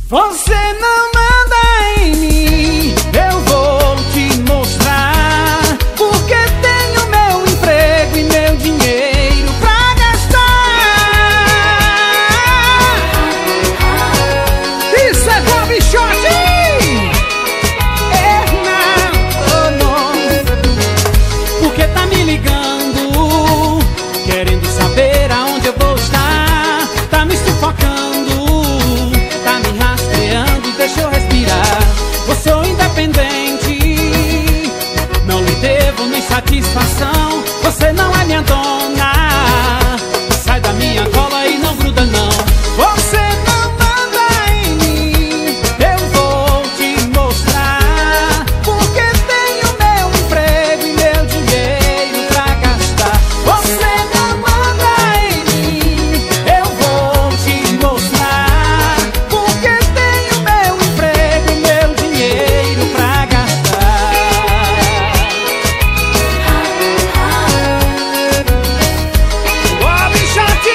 Você não manda em mim, eu vou te mostrar. Porque tenho meu emprego e meu dinheiro pra gastar. Isso é Bob Short! Porque tá me ligando, querendo saber aonde eu vou estar. Tá me sufocando, tá me rastreando, deixa eu respirar. Eu sou independente, não lhe devo nem satisfação. Você não é minha dona, sai da minha cola e não gruda não. Você não manda em mim, eu vou te mostrar. Porque tenho meu emprego e meu dinheiro pra gastar. Você não manda em mim, eu vou te mostrar. Porque tenho meu emprego e meu dinheiro pra gastar. Bob Short!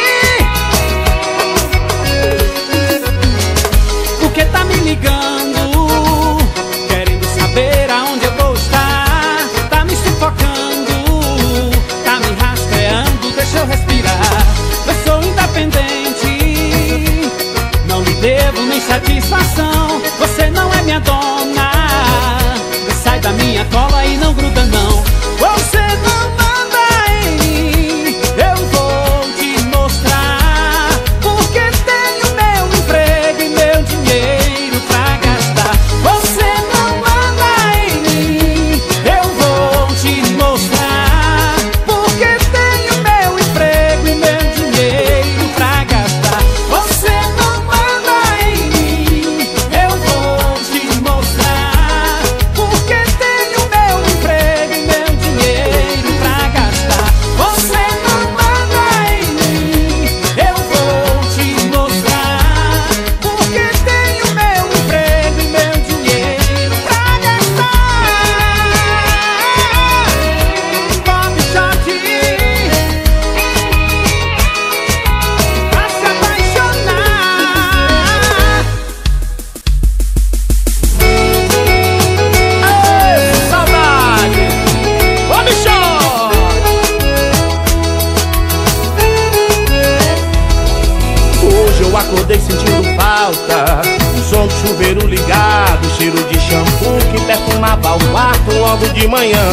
Porque tá me ligando, querendo saber aonde eu vou estar. Tá me sufocando, tá me rastreando, deixa eu respirar. Eu sou independente, não lhe devo nem satisfação. Você não é minha dona, sai da minha cola e não gruda não. Você não manda em mim, eu vou te mostrar. Porque tenho meu emprego e meu dinheiro pra gastar. Você não manda em mim, eu vou te mostrar. Porque tenho meu emprego e meu dinheiro pra gastar. Você não manda em mim, eu vou te mostrar. Porque tenho meu emprego e meu dinheiro pra gastar. Você não manda em mim, eu vou te mostrar. Porque tenho meu emprego e meu dinheiro pra gastar. Bob Short, pra se apaixonar. Ei, saudade! Bob Short! Hoje eu acordei sentindo falta, o som do chuveiro ligado, cheiro de shampoo que perfumava o quarto logo de manhã.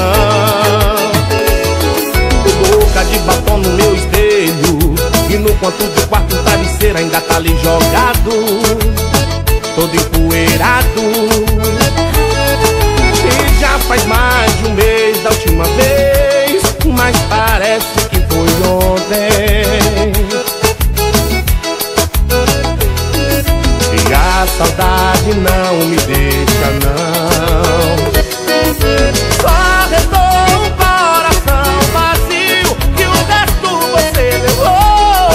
Boca de batom no meu espelho, e no canto do quarto o travesseiro ainda tá ali jogado, todo empoeirado. E já faz mais de um mês da última vez, mas parece que foi ontem. E a saudade não me deixa não. Só restou um coração vazio, que o resto você levou.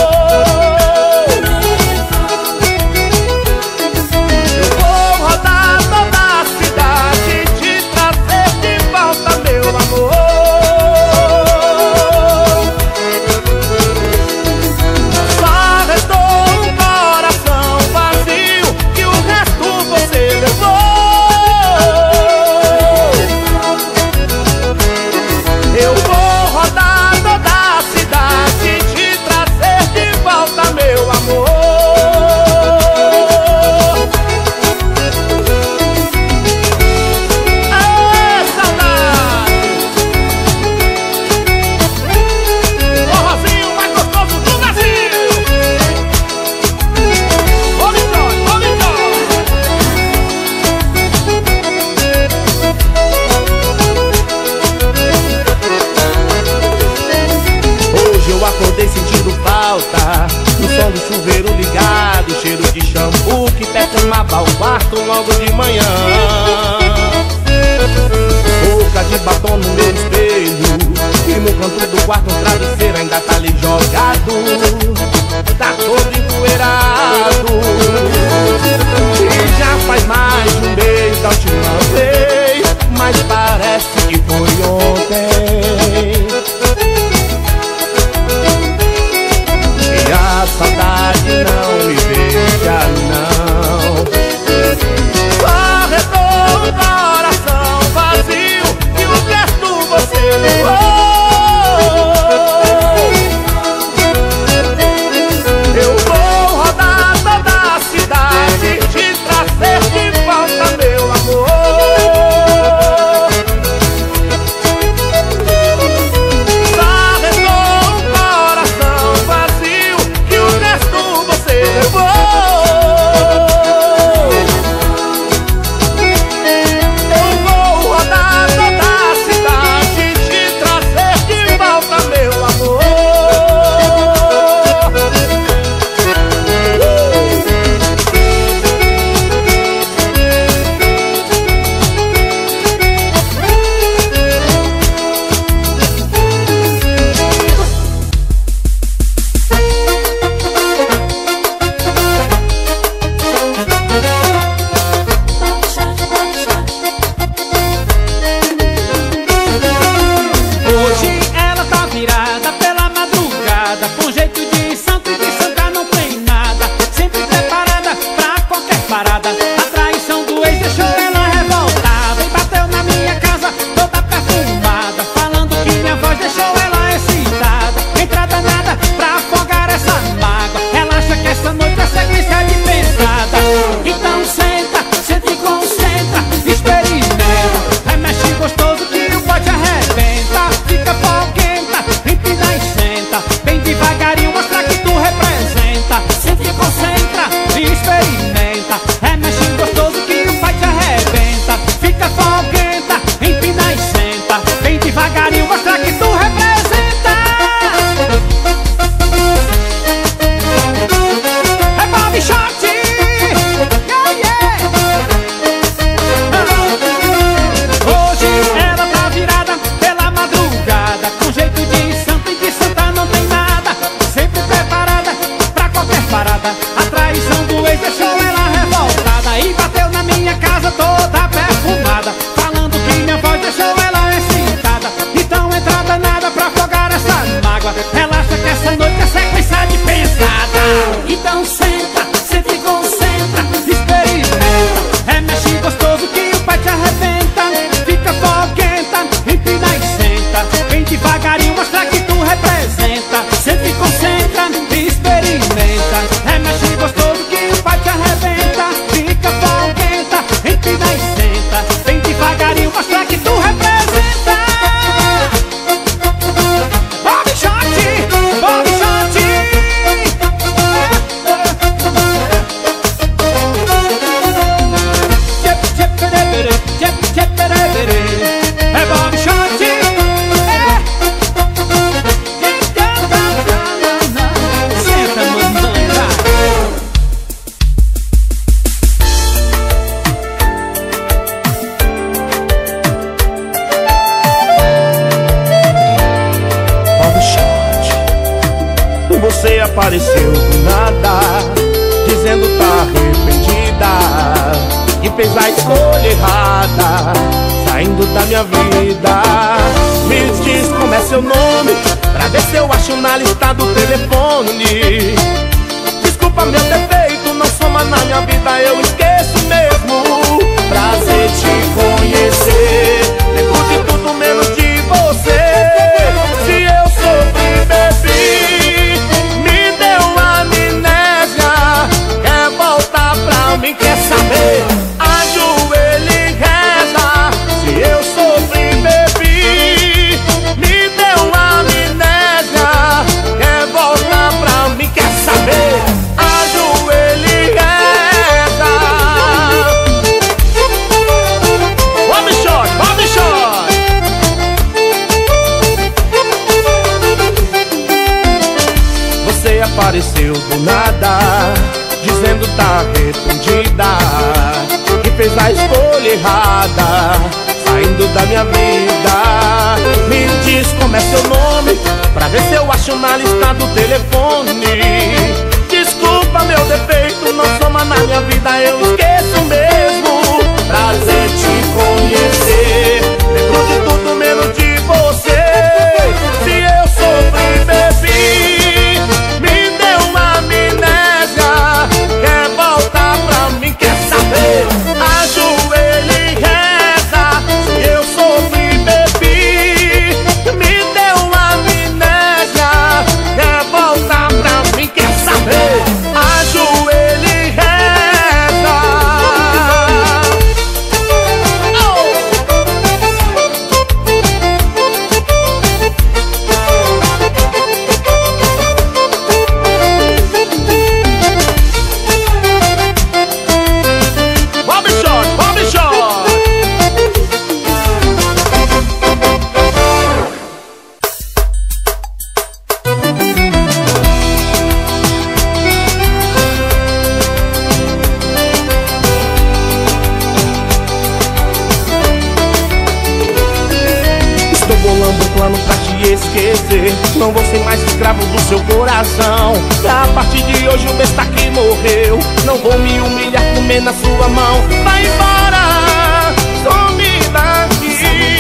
Eu vou rodar toda a cidade, te trazer de volta meu amor. Só restou um coração vazio, que o resto você levou. Eu vou rodar toda a cidade, te trazer de volta meu amor. Aê, saudade! O forrozinho mais gostoso do Brasil! Bob Short, Bob Short! Hoje eu acordei sentindo falta, o som do chuveiro ligado, cheiro de shampoo que perfumava o quarto logo de manhã. Boca de batom no meu espelho, e no canto do quarto um travesseiro ainda tá ali jogado, tá todo empoeirado. E já faz mais de um mês da última vez, mas parece que foi ontem. E a saudade não me deixa não. apareceu do nada, dizendo tá arrependida e fez a escolha errada, saindo da minha vida. Me diz como é seu nome, pra ver se eu acho na lista do telefone. Desculpa meu defeito, não soma na minha vida, eu esqueço mesmo. Prazer te conhecer, lembro de tudo menos de você. Se eu sofri, bebi, me deu amnésia, quer voltar pra mim, quer saber? Ajoelha e reza. Se eu sofri, bebi, me deu amnésia, quer voltar pra mim, quer saber? Ajoelha e reza. Bob Short, Bob Short. Você apareceu do nada, dizendo tá arrependida e fez a escolha errada, saindo da minha vida. Me diz como é seu nome, pra ver se eu acho na lista do telefone. Desculpa meu defeito, não soma na minha vida, eu esqueço mesmo. Prazer te conhecer, lembro de tudo menos de você. Se eu sofri, bebi, me deu uma amnésia, quer voltar pra mim, quer saber? Ajoelha e reza. Se eu sofri, bebi, me deu uma amnésia, quer voltar pra mim, quer saber? Ajoelha e reza. Oh! Bob Short, Bob Short. Estou bolando um plano pra te esquecer, não vou ser mais escravo do seu coração. A partir de hoje o besta que morreu, não vou me humilhar, comer na sua mão. Vai embora, some daqui,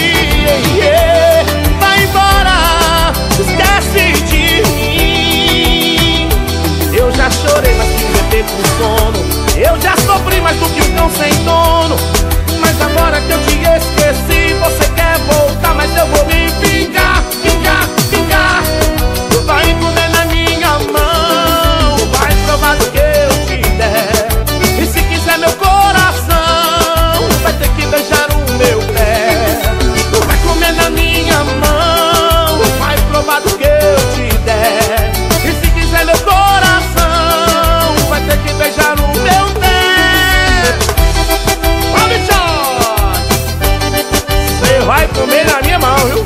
vai embora, esquece de mim. Eu já chorei, mas que beber com sono, eu já sofri mais do que um cão sem dono. Mas agora que eu te esqueci, você quer voltar, mas eu vou me vingar, vingar, vingar. Tu vai comer na minha mão, vai provar do que eu te der. E se quiser meu coração, vai ter que beijar o meu pé. Tu vai comer na minha mão, vai provar do que eu te der. E se quiser meu coração, vai ter que beijar o meu pé. Você vai comer na minha mão, viu?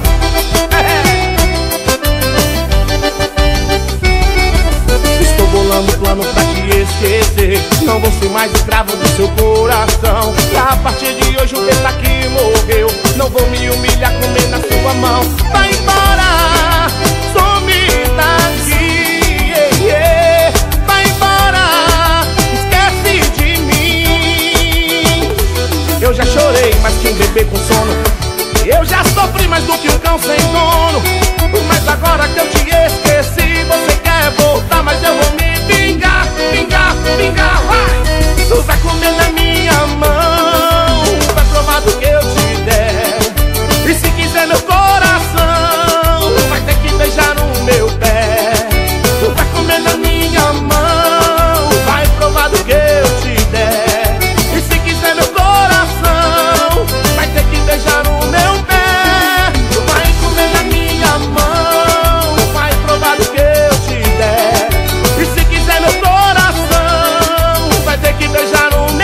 Estou bolando um plano pra te esquecer, não vou ser mais escravo do seu coração. A partir de hoje o besta que morreu, não vou me humilhar, comer na sua mão. Vai embora, some daqui, vai embora, esquece de mim. Eu já chorei, mas quem beber com sono, eu já sofri mais do que um cão sem dono. Mas agora que eu te esqueci, você quer voltar, mas eu vou me vingar, vingar, vingar, vai. Tu vai comer na minha mão, vai provar do que eu te der. E se quiser meu coração, vai ter que beijar o meu pé. Tu vai comer na minha mão, vai provar do que eu te der. E se quiser meu coração, vai ter que beijar o meu pé. Tu vai comer na minha mão, vai provar do que eu te der. E se quiser meu coração, vai ter que beijar o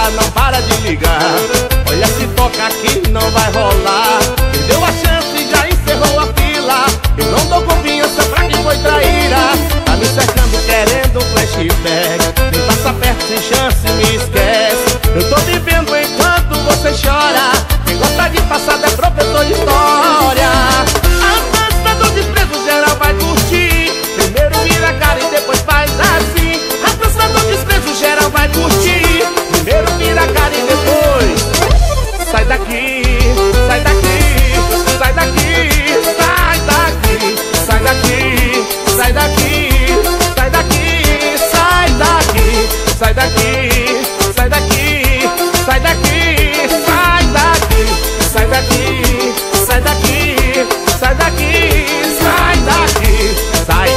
chata não para de ligar. Olha, se toca aqui não vai rolar. Perdeu a chance, já encerrou a fila. Eu não dou confiança pra quem foi traíra. Tá me cercando querendo um flashback. Nem passa perto sem chance, me esquece. Eu tô vivendo enquanto você chora. Quem gosta de passado é professor de história. A dança do desprezo geral vai curtir. Primeiro vira a cara e depois faz assim. A dança do desprezo geral vai curtir. Primeiro vira a cara e depois sai daqui, sai daqui, sai daqui, sai daqui, sai daqui, sai daqui, sai daqui, sai daqui, sai daqui, sai daqui, sai daqui, sai daqui, sai daqui, sai daqui, sai daqui, sai daqui, sai.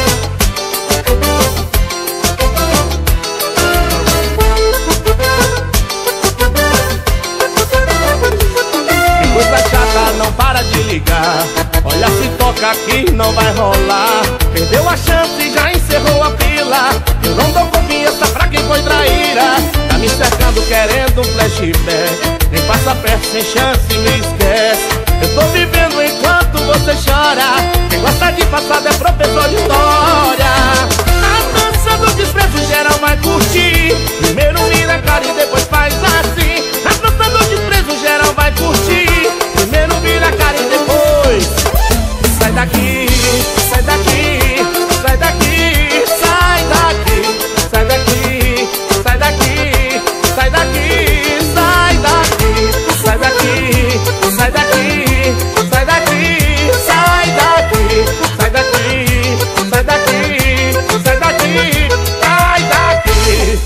Coisa chata não para de ligar. Olha, se toca aqui não vai rolar. Perdeu a chance, já encerrou a fila. Eu não dou confiança pra quem foi traíra. Tá me cercando querendo um flashback. Nem passa perto sem chance, me esquece. Eu tô vivendo enquanto você chora. Quem gosta de passado é professor de história. A dança do desprezo geral vai curtir. Primeiro vira a cara e depois faz assim. A dança do desprezo geral vai curtir. Primeiro vira a cara e depois sai daqui, sai daqui, sai daqui, sai daqui, sai daqui, sai daqui, sai daqui, sai daqui, sai daqui, sai daqui, sai daqui, sai daqui, sai daqui, sai daqui, sai daqui, sai daqui.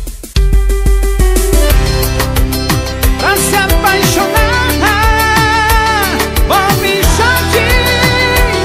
Pra se apaixonar, vou me chatear.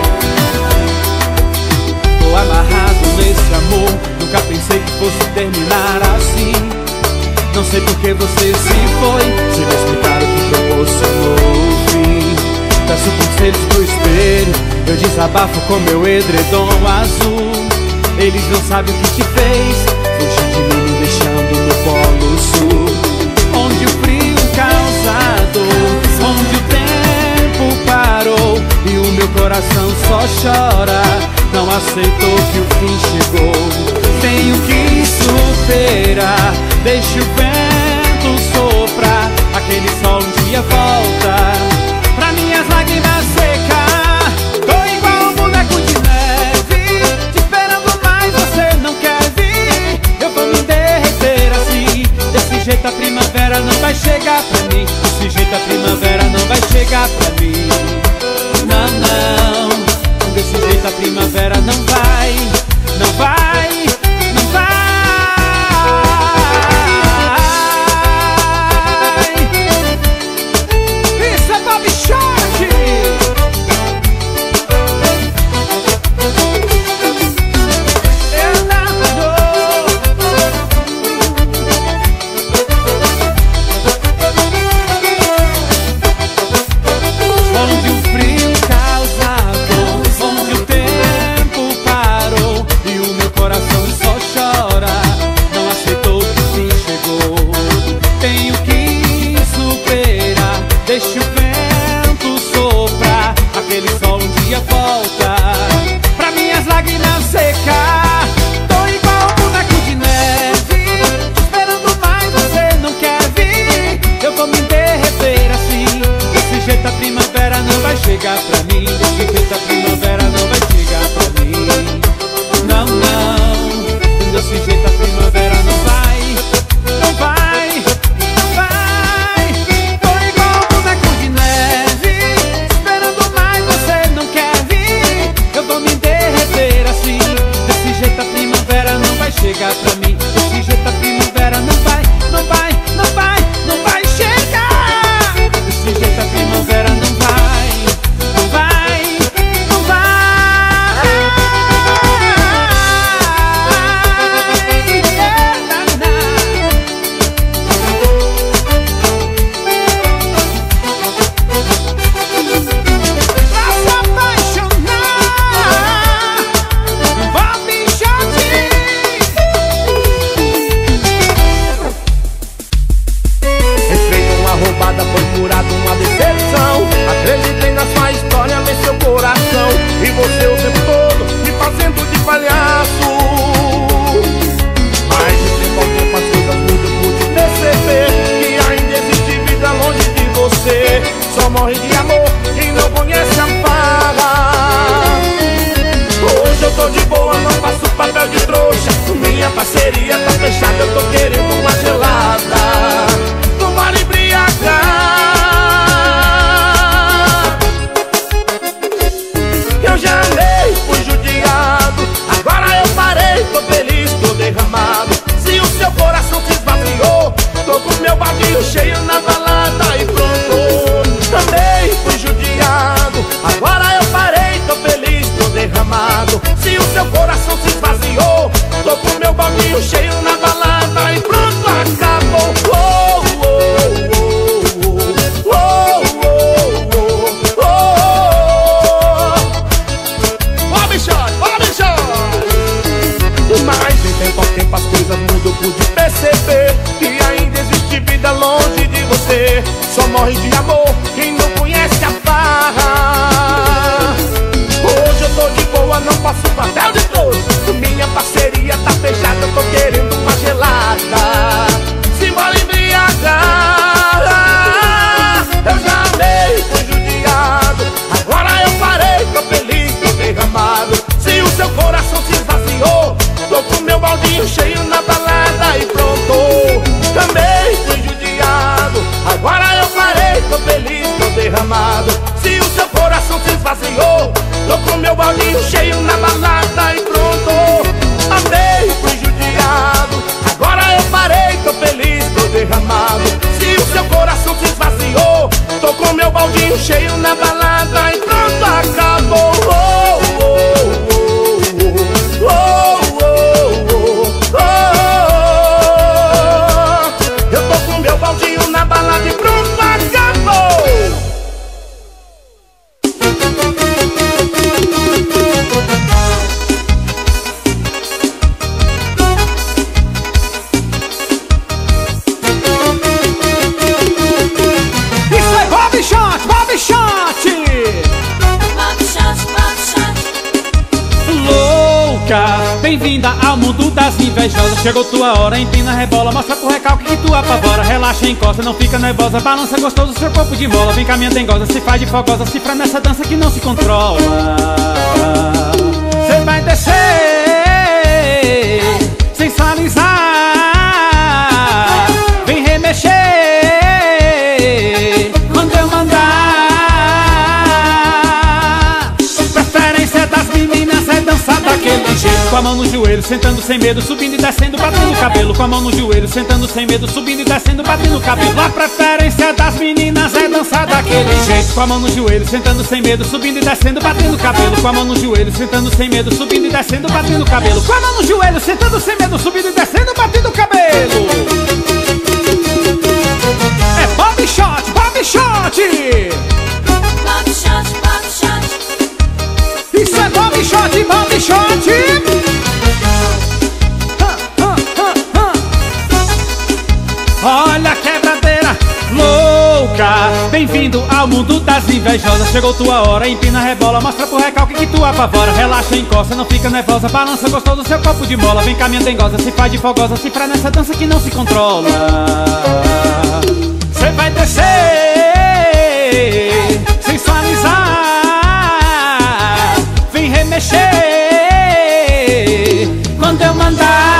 Tô amarrado nesse amor, nunca pensei que fosse terminar assim. Não sei por que você se foi, sem me explicar o que proporcionou o fim. Peço conselhos pro espelho, eu desabafo com meu edredom azul. Eles não sabem o que te fez, fugir de mim me deixando no Polo Sul. Onde o frio causa dor, onde o tempo parou e o meu coração só chora. Não aceitou que o fim chegou. Tenho que superar, deixa o vento soprar. Aquele sol um dia volta pra minhas lágrimas secar. Tô igual um boneco de neve, te esperando mas você não quer vir. Eu vou me derreter assim. Desse jeito a primavera não vai chegar pra mim. Desse jeito a primavera não vai chegar pra mim. Não, não. Desse jeito a primavera não vai, não vai, não vai. Isso é Bob Shark. Onde o frio causa dor, onde o tempo parou e o meu coração baldinho cheio na balada e pronto. Também fui judiado, agora eu parei, tô feliz, tô derramado. Se o seu coração se esvaziou, tô com meu baldinho cheio na balada e pronto, acabou. Oh, oh, oh, oh, oh, oh, oh. Ó, bichão, ó, bichão. Mas em tempo a tempo as coisas mudam, pude perceber que ainda existe vida longe de você. Só morre de amor quem não conhece a farra. Hoje eu tô de boa, não faço papel de trouxa. Minha parceria tá fechada, tô querendo uma gelada. Simbora embriagar. Eu já amei, fui judiado, agora eu parei, tô feliz, tô derramado. Se o seu coração se esvaziou, tô com meu baldinho cheio na balada e pronto. Também fui judiado, agora eu parei, tô feliz, tô derramado. Se o seu coração se esvaziou, tô com meu baldinho cheio na balada e pronto. Também fui judiado, agora eu parei, tô feliz, tô derramado. Se o seu coração se esvaziou, tô com meu baldinho cheio na balada e pronto, acabou. Oh, oh, oh, oh, oh, oh, oh. Eu tô com meu baldinho na balada e pronto, acabou. Isso é Bob Shot, Bob Shot. Bob Shot, Bob Shot. Louca, bem-vinda ao mundo das invejosas. Chegou tua hora, empina, rebola, mostra pro recalque que tu apavora. Relaxa, encosta, não fica nervosa, balança gostoso seu corpo de mola. Vem cá minha dengosa, se faz de fogosa, cifra nessa dança que não se controla. Cê vai descer, sensualizar, vem remexer quando eu mandar. Preferência das meninas é dançar daquele jeito, com a mão no joelho, sentando sem medo, subindo e descendo, batendo o cabelo. Com a mão no joelho, sentando sem medo, subindo e descendo, batendo o cabelo. A preferência das meninas é dançar daquele jeito, com a mão no joelho, sentando sem medo, subindo e descendo, batendo o cabelo. Com a mão no joelho, sentando sem medo, subindo e descendo, batendo o cabelo. Com a mão no joelho, sentando sem medo, subindo e descendo, batendo o cabelo. É Bob Shot, Bob Shot. Bob Shot, Bob Shot. Isso é Bob Shot, Bob Shot. Olha a quebradeira louca, bem-vindo ao mundo das invejosas. Chegou tua hora, empina, rebola, mostra pro recalque que tu apavora. Relaxa, encosta, não fica nervosa, balança gostoso seu corpo de mola. Vem cá minha dengosa, se faz de fogosa, cifra nessa dança que não se controla. Cê vai descer, sensualizar, vem remexer quando eu mandar.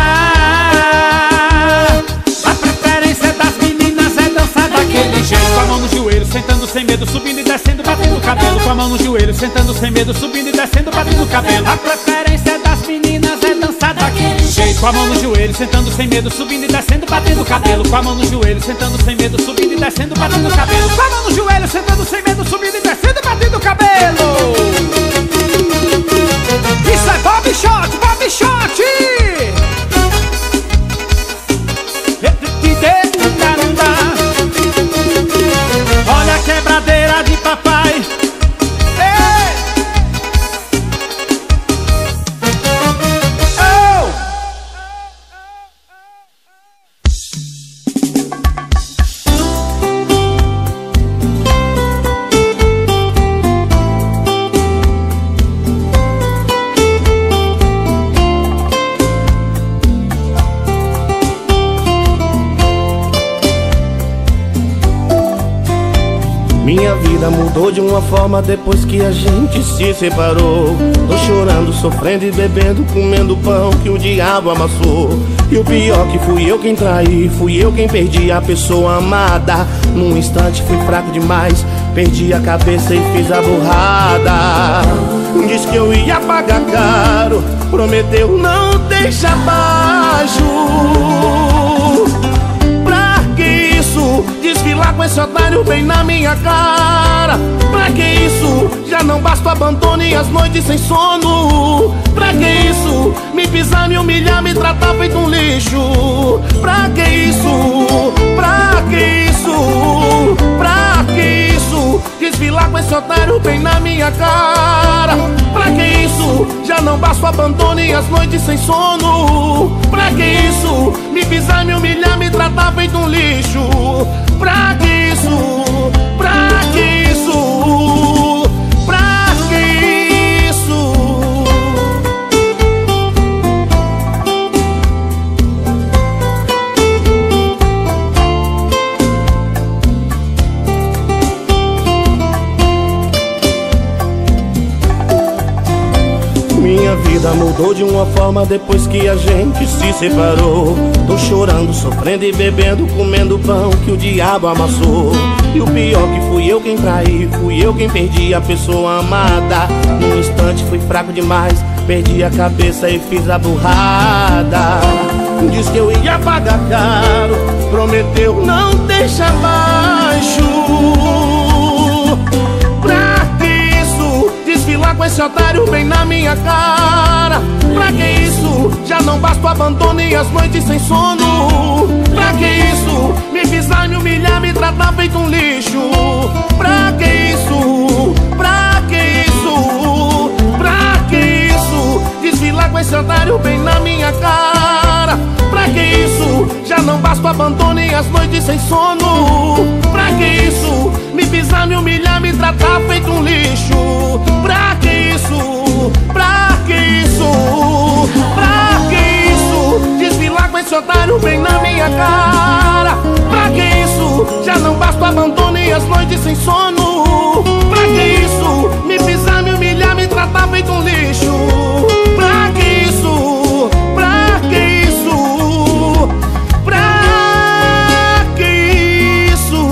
Com a mão no joelho, sentando sem medo, subindo e descendo, batendo o cabelo. Com a mão no joelho, sentando sem medo, subindo e descendo, batendo o cabelo. A preferência das meninas é dançar daquele jeito. Com a mão no joelho, sentando sem medo, subindo e descendo, batendo o cabelo. Com a mão no joelho, sentando sem medo, subindo e descendo, batendo o cabelo. Com a mão no joelho, sentando sem medo, subindo e descendo, batendo o cabelo. Isso é Bob Shot, Bob Shot. Olha a quebradeira de papai. Ei! Oh! Minha vida mudou de uma forma depois que a gente se separou. Tô chorando, sofrendo e bebendo, comendo pão que o diabo amassou. E o pior que fui eu quem traí, fui eu quem perdi a pessoa amada. Num instante fui fraco demais, perdi a cabeça e fiz a burrada. Disse que eu ia pagar caro, prometeu não deixar baixo. Pra que isso otário bem na minha cara. Pra que isso? Já não basta o abandono e as noites sem sono. Pra que isso? Me pisar, me humilhar, me tratar feito um lixo. Pra que isso? Pra que isso? Pra que isso? Desfilar com esse otário bem na minha cara. Pra que isso? Já não basta o abandono e as noites sem sono. Pra que isso? Me pisar, me humilhar, me tratar feito um lixo. Pra que isso? Pra que isso? Pra que isso? Minha vida mudou de uma forma depois que a gente se separou. Tô chorando, sofrendo e bebendo, comendo pão que o diabo amassou. E o pior que fui eu quem traí, fui eu quem perdi a pessoa amada. Num instante fui fraco demais, perdi a cabeça e fiz a burrada. Diz que eu ia pagar caro, prometeu não deixa abaixo. Pra que isso? Desfilar com esse otário bem na minha cara. Pra que isso? Já não basta o abandono e as noites sem sono. Pra que isso? Me pisar, me humilhar, me tratar feito um lixo. Pra que isso? Pra que isso? Pra que isso? Desfilar com esse otário bem na minha cara. Pra que isso? Já não basta o abandono e as noites sem sono. Pra que isso? Me pisar, me humilhar, me tratar feito um lixo. Pra que isso? Pra que isso? Pra que isso? Desfilar com esse otário bem na minha cara. Pra que isso? Já não basta o abandono e as noites sem sono. Pra que isso? Me pisar, me humilhar, me tratar feito um lixo. Pra que isso? Pra que isso? Pra que isso?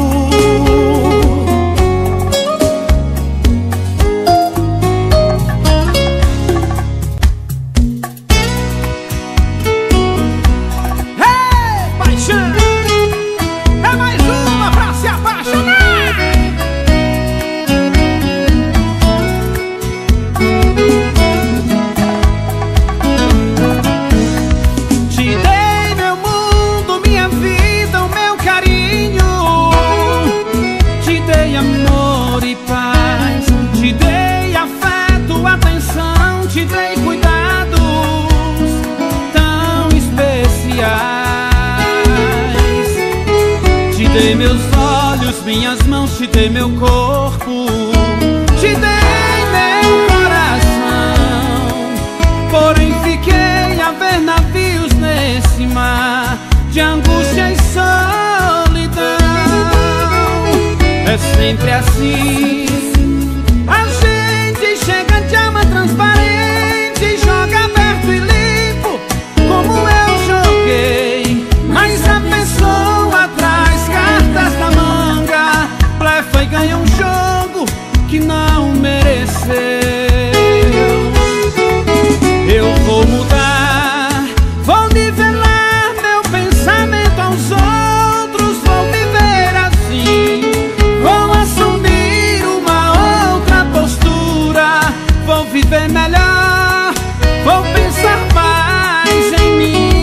Hey, paixão! É mais uma pra se apaixonar! Te dei meu mundo, minha vida, o meu carinho. Te dei amor e paz. Te dei afeto, atenção. Te dei cuidados tão especiais. Te dei meus olhos, minhas mãos. Te dei meu corpo. Te dei meu coração. Porém fiquei a ver navios nesse mar de angústia e solidão. É sempre assim. A gente chega de alma transparente, joga aberto e limpo, como eu joguei. Mas a pessoa traz cartas na manga, blefa e ganha um jogo que não mereceu. Eu vou mudar, vou nivelar meu pensamento aos outros, vou viver assim, vou assumir uma outra postura, vou viver melhor, vou pensar mais em mim.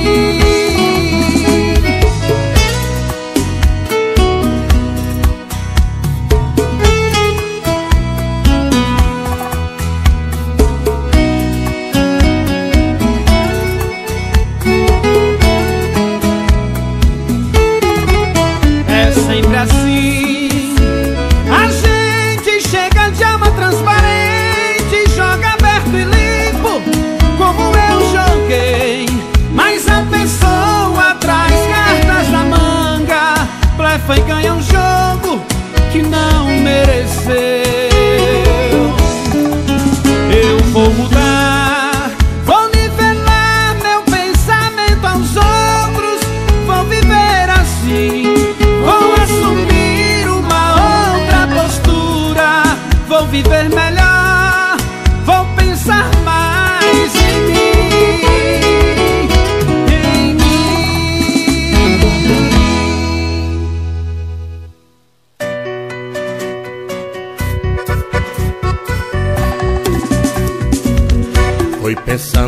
É sempre assim. A gente chega de alma transparente, joga aberto e limpo, como eu joguei. Mas a pessoa traz cartas na manga, blefa e ganha um jogo que não mereceu. Eu vou mudar, vou nivelar meu pensamento aos outros, vou viver assim, vou assumir uma outra postura, vou viver melhor, vou pensar mais em mim, em mim.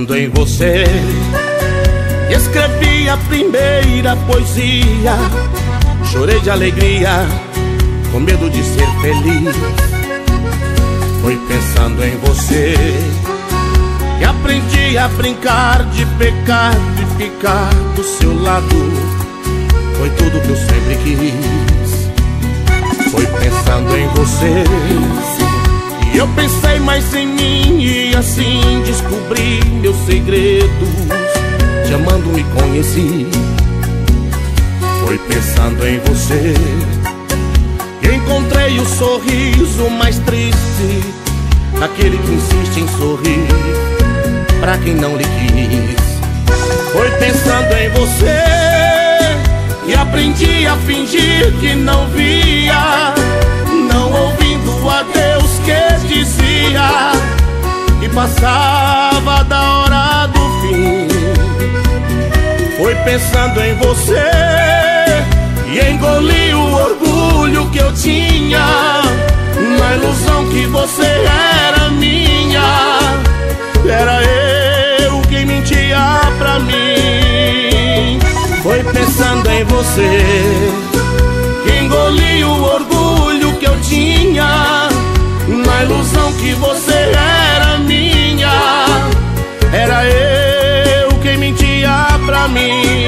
pensando em você, escrevi a primeira poesia. Chorei de alegria, com medo de ser feliz. Foi pensando em você que aprendi a brincar de pecado e ficar do seu lado. Foi tudo que eu sempre quis. Foi pensando em você e eu pensei mais em mim, e assim descobri meus segredos. Te amando me conheci. Foi pensando em você que encontrei o sorriso mais triste, daquele que insiste em sorrir pra quem não lhe quis. Foi pensando em você e aprendi a fingir que não via, não ouvindo a Deus que dizia que passava da hora do fim. Foi pensando em você e engoli o orgulho que eu tinha, na ilusão que você era minha. Era eu quem mentia pra mim. Foi pensando em você que engoli o orgulho que eu tinha, na ilusão que você era minha. Era eu quem mentia pra mim.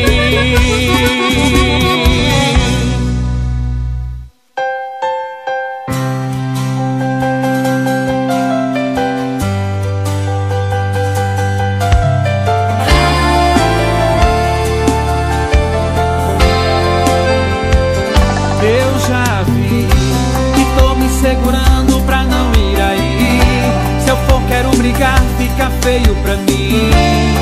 Segurando pra não ir aí. Se eu for quero brigar, fica feio pra mim.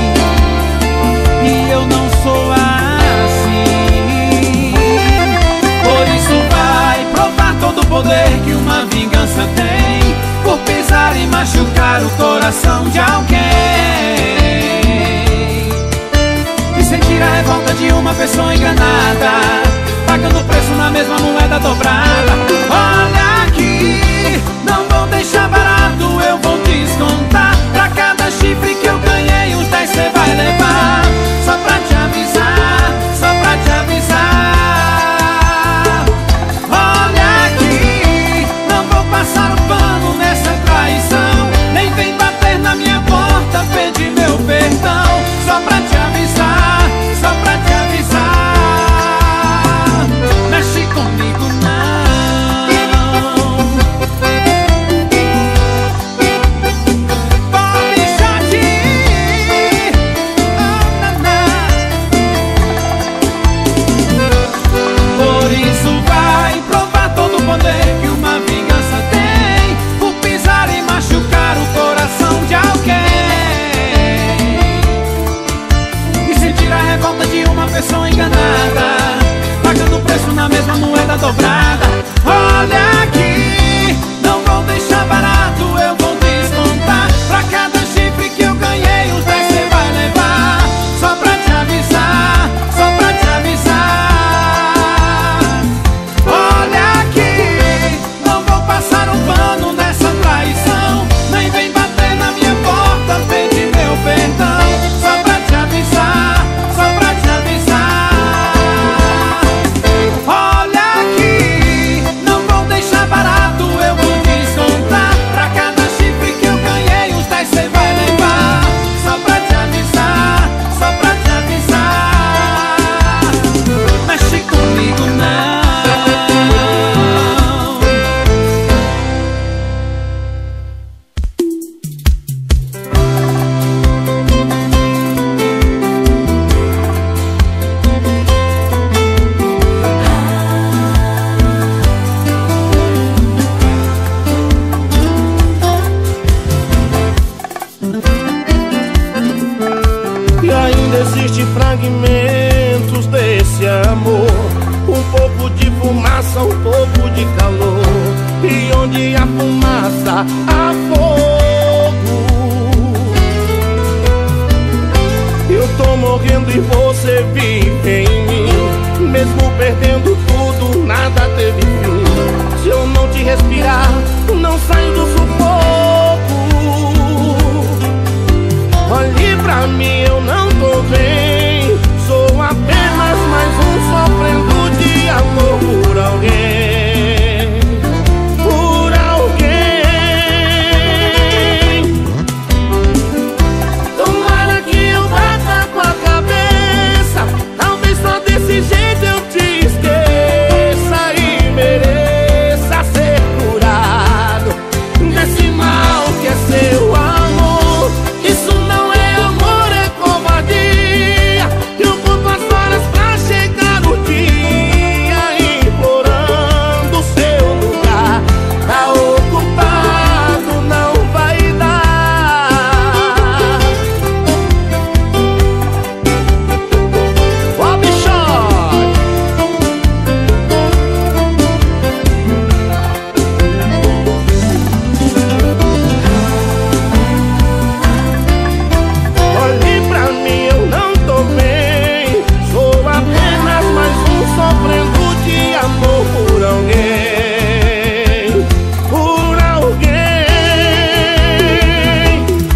E eu não sou assim. Por isso vai provar todo o poder que uma vingança tem, por pisar e machucar o coração de alguém, e sentir a revolta de uma pessoa enganada, pagando o preço na mesma moeda dobrada. Olha, não vou deixar barato, eu vou descontar. Pra cada chifre que eu ganhei, uns 10 cê vai levar. Só pra te avisar, só pra te avisar. Olha aqui, não vou passar o pano nessa traição, nem vem bater na minha porta pedir meu perdão. Só pra te avisar, só pra te avisar. Mexe comigo não. Que uma vingança tem, por pisar e machucar o coração de alguém, e sentir a revolta de uma pessoa enganada, pagando o preço na mesma moeda dobrada. Olha aqui, não vou deixar barato, eu vou descontar. Pra cada chifre que eu ganhei, os 10 cê vai levar. Só pra te avisar, só pra te avisar. Passar um pano nessa traição, nem vem bater na minha porta pedir meu perdão. Só pra te avisar, só pra te avisar. Olha aqui, não vou deixar barato, eu vou descontar. Pra cada chifre que eu ganhei, uns 10 cê vai levar. Só pra te avisar, só pra te avisar. Mexe comigo não. Fragmentos desse amor, um pouco de fumaça, um pouco de calor, e onde a fumaça há fogo. Eu tô morrendo e você vive em mim, mesmo perdendo tudo, nada teve fim. Se eu não te respirar, não saio do sufoco. Olha pra mim eu não tô bem. Sou apenas mais um sofrendo de amor por alguém. Por alguém. Tomara que eu bata com a cabeça. Talvez só desse jeito eu te esqueça e mereça ser curado desse mal que é seu amor. Isso não é amor, é covardia. Eu conto as horas pra chegar o dia, implorando o seu lugar. Tá ocupado, não vai dar. Ó, bichote! Olhe pra mim, eu não tô bem. Sou apenas mais um sofrendo de amor por alguém. Por alguém.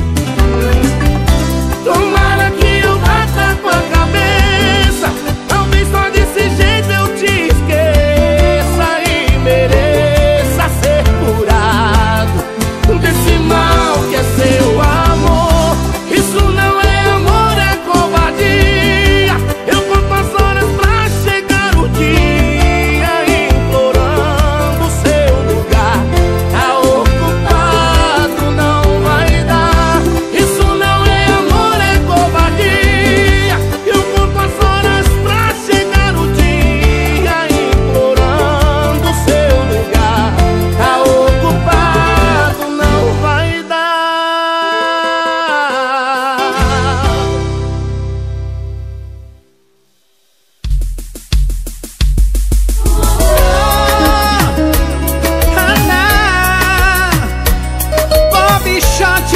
Tomara que eu bata com a cabeça. Talvez só desse jeito eu te esqueça e mereça ser curado desse mal que é seu amor. Isso não é amor, é covardia. Eu conto as horas pra chegar o dia, implorando o seu lugar. Tá ocupado, não vai dar. Isso não é amor, é covardia. Eu conto as horas pra chegar o dia, implorando o seu lugar. Tá ocupado, não vai dar. Bob Shot.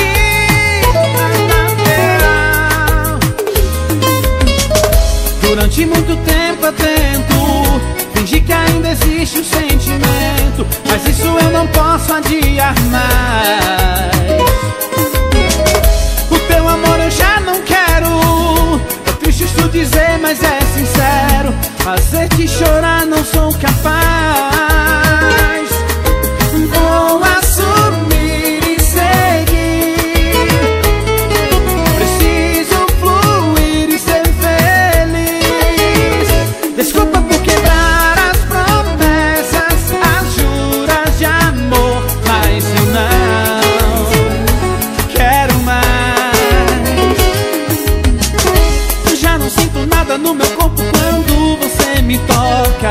Durante muito tempo eu tento fingir que ainda existe o sentimento, mas isso eu não posso adiar mais. O teu amor eu já não quero. É triste isso dizer, mas é sincero. Fazer te chorar não sou capaz. Vou assumir e seguir. Preciso fluir e ser feliz. Desculpa por quebrar as promessas, as juras de amor, mas eu não quero mais. Já não sinto nada no meu corpo quando você me toca.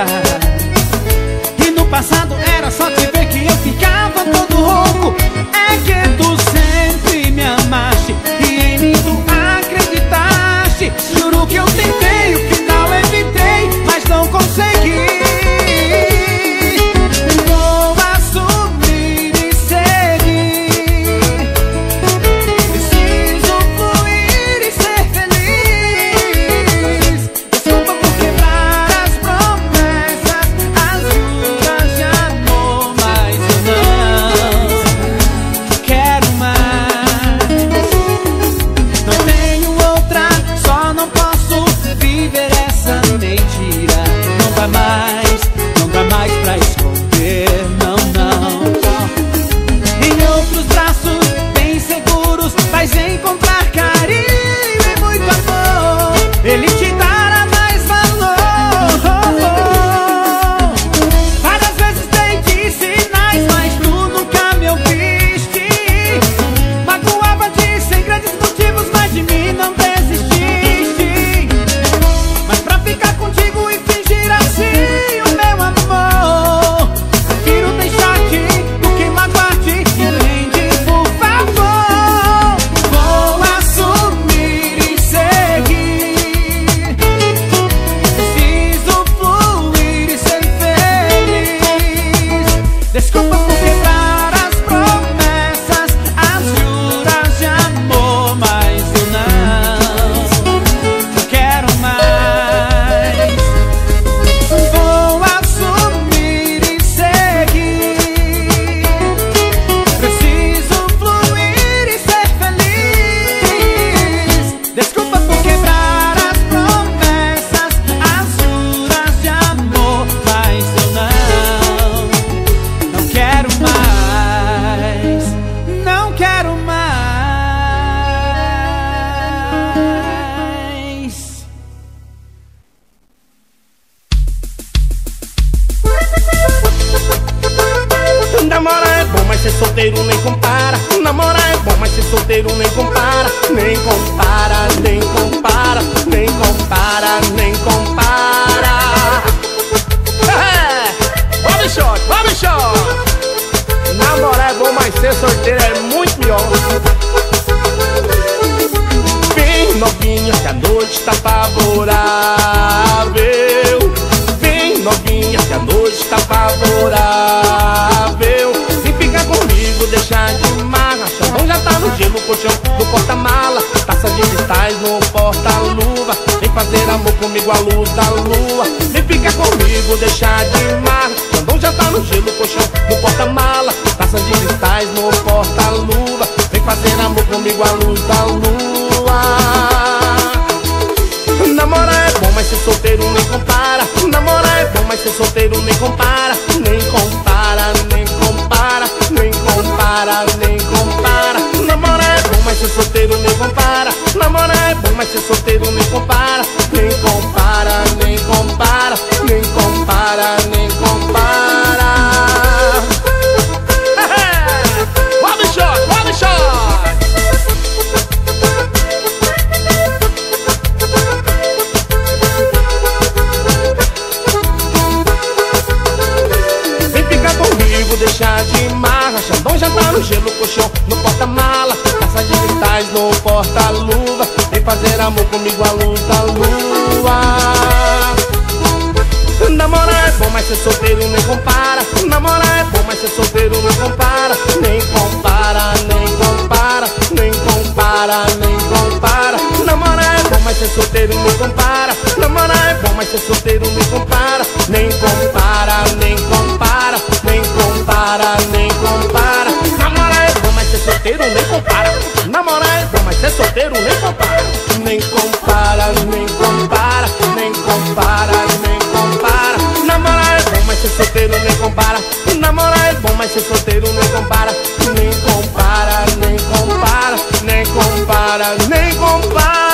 mas ser solteiro nem compara. Namorar é bom, mas ser solteiro nem compara. Nem compara, nem compara, nem compara, nem compara. Bob Short. Namorar é bom, mas ser solteiro é muito melhor. Vem novinha que a noite tá favorável. Vem novinha que a noite tá favorável. Se ficar comigo, deixar de marra. Xandão já tá no gelo, colchão no porta-mala. Taça de cristais no porta-luva. Vem fazer amor comigo à luz da lua. Vem ficar comigo, deixar de marra. Xandão já tá no gelo, colchão no porta-mala. Taça de cristais no porta-luva. Vem fazer amor comigo à luz da lua. Namorar é bom, mas ser solteiro nem compara. Namorar é bom, mas ser solteiro nem compara. Nem compara, nem compara, nem compara, nem compara. Namorar é bom, mas ser solteiro nem compara. Namorar é bom, mas ser solteiro nem compara. Nem compara, nem compara, nem compara, nem compara. Bob Short. Deixar de marra, Xandão já tá no gelo, colchão no porta-mala. Taça de cristais no porta-luva. Vem fazer amor comigo à luz da lua. Namorar é bom, mas ser solteiro nem compara. Namorar é bom, mas ser solteiro nem compara. Nem compara, nem compara, nem compara, nem compara. Namorar é bom, mas ser solteiro nem compara. Namorar é bom, mas ser solteiro nem compara. Nem compara, nem compara, nem compara, nem compara. Namorar é bom, mas ser solteiro nem compara. Namorar é bom, mas ser solteiro nem compara. Nem compara, nem compara, nem compara, nem compara. Namorar é bom, mas ser solteiro nem compara. Namorar é bom, mas ser solteiro nem compara. Nem compara, nem compara, nem compara, nem compara.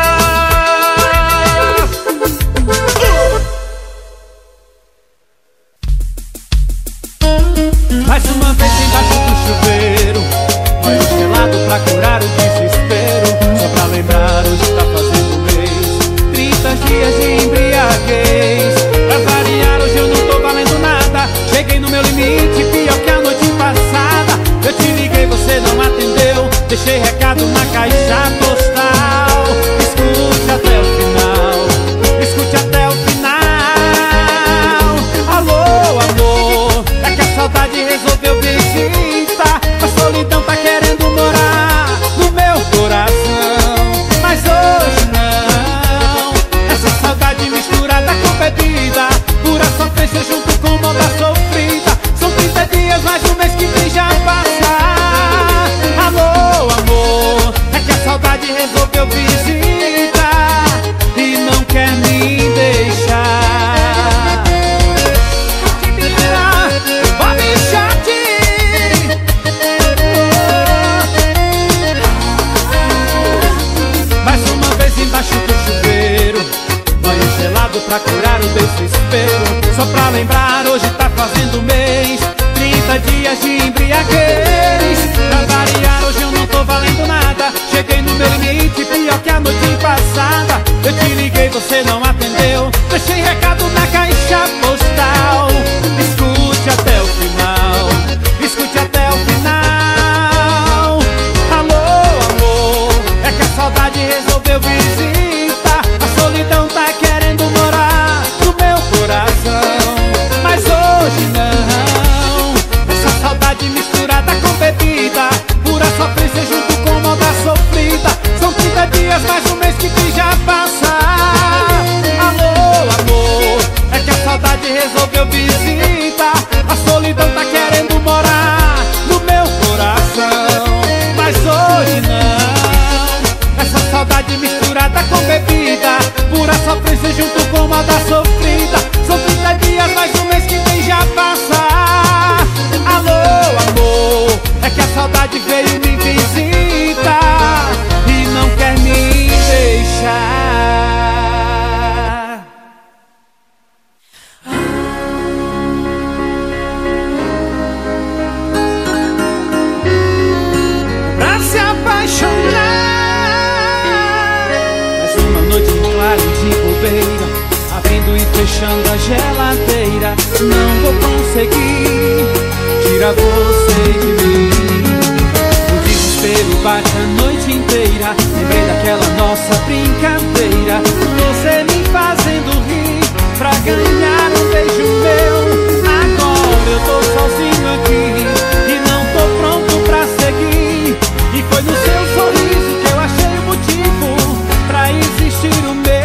Mais uma vez embaixo do chuveiro, banho gelado pra curar o desespero. Só pra lembrar, hoje tá fazendo um mês, 30 dias de embriaguez. Pra variar, hoje eu não tô valendo nada. Cheguei no meu limite, pior que a noite passada. Eu te liguei, você não atendeu. Deixei recado na caixa postal. Escute até o final, escute até o final. Alô, amor, é que a saudade resolveu visitar. A solidão tá querendo morar no meu coração. Mas hoje não. Essa saudade misturada com bebida, pura sofrência junto com moda sofrida. São 30 dias, mais um mês que vem já passar. Alô, amor, é que a saudade resolveu visitar e não quer me deixar. Bob Short. Mais uma vez embaixo do chuveiro, banho gelado pra curar o desespero. Só pra lembrar, hoje tá fazendo um mês, 30 dias de embriaguez. Pra variar, hoje eu não tô valendo nada. Cheguei no meu limite, pior que a noite passada. Eu te liguei, você não atendeu. Deixei recado na caixa postal. Escute até o final, escute até o final. Alô, amor, é que a saudade resolveu visitar. A solidão tá querendo morar no meu coração. Mas hoje não. Essa saudade misturada com bebida, pura sofrência junto com moda sofrida. São 30 dias, mais um mês que já passar. Alô, amor, fechando a geladeira. Não vou conseguir tirar você de mim. O desespero bate a noite inteira. Lembrei daquela nossa brincadeira, você me fazendo rir pra ganhar um beijo meu. Agora eu tô sozinho aqui e não tô pronto pra seguir. E foi no seu sorriso que eu achei o motivo pra existir o meu.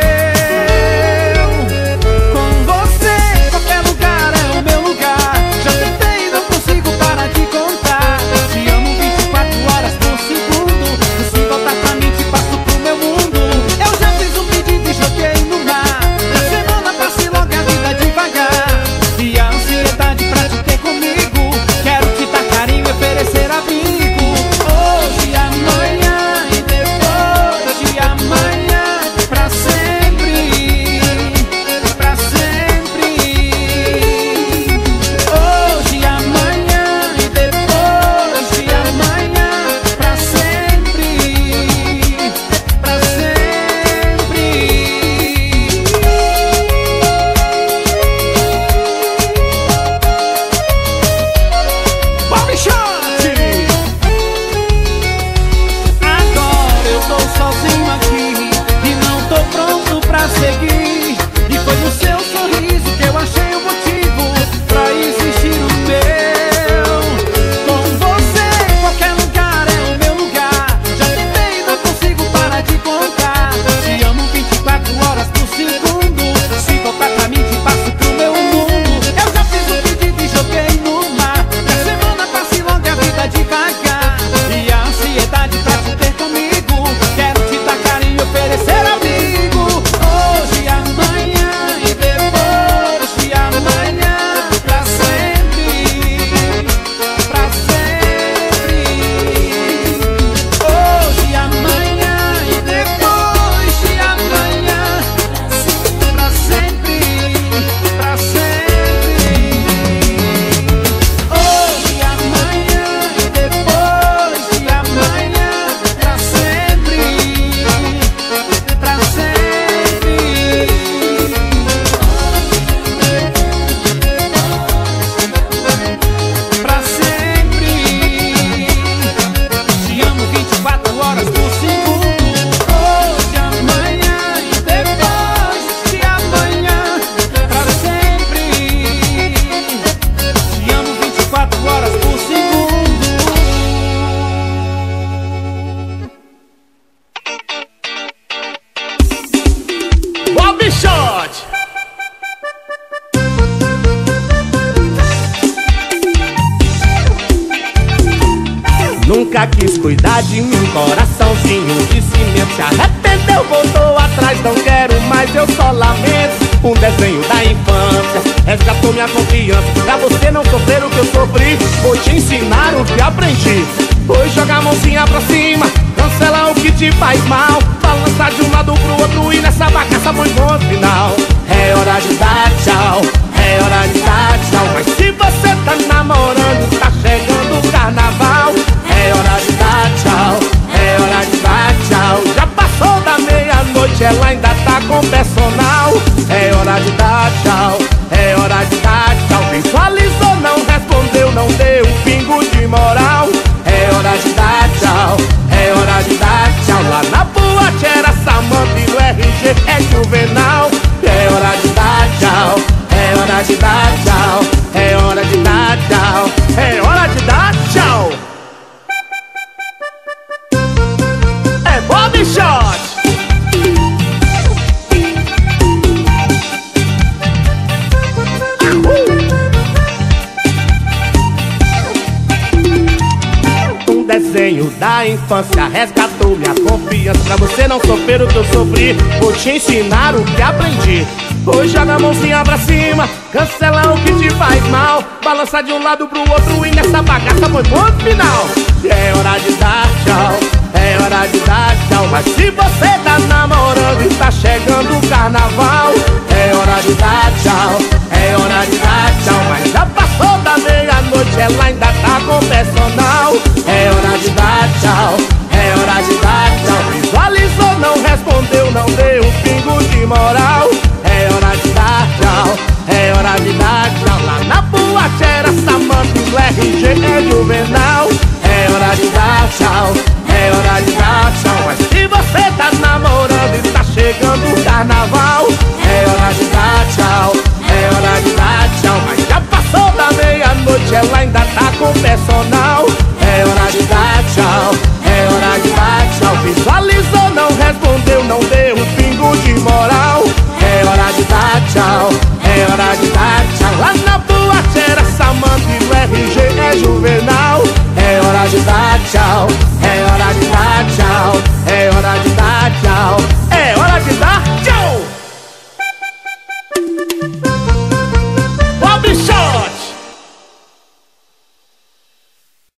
Com você, qualquer lugar é o meu lugar. Já tentei e não consigo parar de contar. Te amo 24 horas por segundo. Se voltar pra mim te passo pro meu mundo. Eu já fiz um pedido e joguei no mar. Na semana passe logo a vida devagar. E a ansiedade pra te ter comigo. Quero te dar carinho e oferecer abrigo. Hoje, amanhã e depois de amanhã. Pra sempre, pra sempre. Hoje, amanhã e depois de amanhã. Pra sempre, pra sempre. Bob Shot! Agora eu tô sozinho aqui e não tô pronto pra seguir. E foi no seu sorriso que eu achei o motivo pra existir o meu. Com você, qualquer lugar é o meu lugar. Já tentei e não consigo parar de contar. Te amo 24 horas por segundo. Se voltar pra mim te passo pro meu mundo. Eu já fiz um pedido e joguei no mar. Que a semana passe logo a vida devagar. E a ansiedade pra te ter comigo. Quero te dar carinho e oferecer amigo. Hoje, amanhã e depois de amanhã. Pra sempre, pra sempre. Hoje, amanhã e depois de amanhã. Pra sempre, pra sempre. Hoje, amanhã e depois de amanhã. Pra sempre, pra sempre. Pra sempre. Te amo 24 horas por segundo. Hoje, amanhã e depois de amanhã. Pra sempre. Te amo 24 horas por segundo. Bob Shot! Nunca quis cuidar de mim, coraçãozinho de cimento. Se arrependeu, voltou atrás, não quero mais, eu só lamento. Um desenho da infância resgatou minha confiança. Pra você não sofrer o que eu sofri, vou te ensinar o que aprendi. Pois joga a mãozinha pra cima, cancela o que te faz mal. Balança de um lado pro outro e nessa bagaça põe ponto final. É hora de dar tchau, é hora de dar tchau. Mas se você tá namorando, tá chegando o carnaval. É hora de dar tchau, é hora de dar tchau. Já passou da meia-noite, ela ainda tá com personal. É hora de dar tchau, é hora de dar tchau. Visualizou, não respondeu, não deu um pingo de moral. É hora de dar tchau, é hora de dar tchau. Lá na boate era Samanta e no RG é Juvenal. É hora de dar tchau, é hora de dar tchau, é hora de dar tchau, é hora de dar tchau. É Bob Shot! Um desenho da infância resgatou minha confiança. Pra você não sofrer o que eu sofri, vou te ensinar o que aprendi. Hoje joga a mãozinha pra cima, cancela o que te faz mal. Balança de um lado pro outro e nessa bagaça põe ponto final. É hora de dar tchau, é hora de dar tchau. Mas se você tá namorando e tá chegando o carnaval, é hora de dar tchau, é hora de dar tchau. Mas já passou da meia-noite, ela ainda tá com personal. É hora de dar tchau, é hora de dar tchau. Visualizou, não respondeu, não deu um pingo de moral. É hora de dar